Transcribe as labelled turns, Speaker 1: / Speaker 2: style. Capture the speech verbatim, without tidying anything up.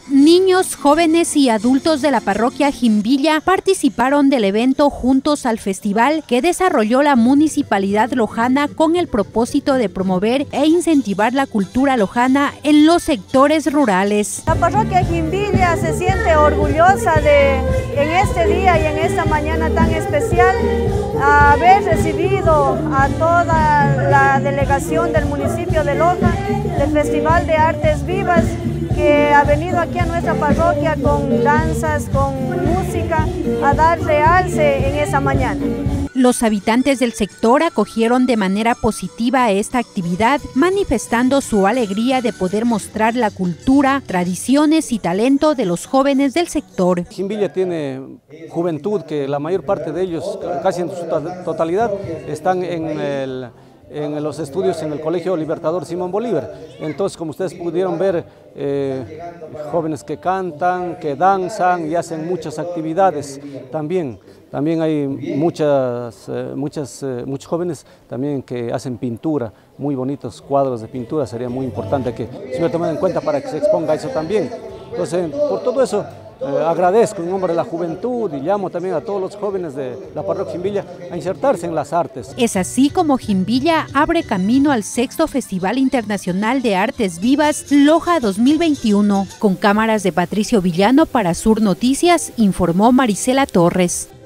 Speaker 1: Niños, jóvenes y adultos de la parroquia Jimbilla participaron del evento Juntos al Festival que desarrolló la Municipalidad Lojana con el propósito de promover e incentivar la cultura lojana en los sectores rurales.
Speaker 2: La parroquia Jimbilla se siente orgullosa de, en este día y en esta mañana tan especial, haber recibido a toda la delegación del municipio de Loja del Festival de Artes Vivas, que ha venido aquí a nuestra parroquia con danzas, con música, a dar realce en esa mañana.
Speaker 1: Los habitantes del sector acogieron de manera positiva esta actividad, manifestando su alegría de poder mostrar la cultura, tradiciones y talento de los jóvenes del sector.
Speaker 3: Jimbilla tiene juventud que la mayor parte de ellos, casi en su totalidad, están en el... en los estudios en el Colegio Libertador Simón Bolívar. Entonces, como ustedes pudieron ver, eh, jóvenes que cantan, que danzan y hacen muchas actividades también. También hay muchas, eh, muchas, eh, muchos jóvenes también que hacen pintura, muy bonitos cuadros de pintura. Sería muy importante que se hubiera tomado en cuenta para que se exponga eso también. Entonces, por todo eso, Eh, agradezco en nombre de la juventud y llamo también a todos los jóvenes de la parroquia Jimbilla a insertarse en las artes.
Speaker 1: Es así como Jimbilla abre camino al sexto Festival Internacional de Artes Vivas Loja dos mil veintiuno. Con cámaras de Patricio Villano para Sur Noticias, informó Marisela Torres.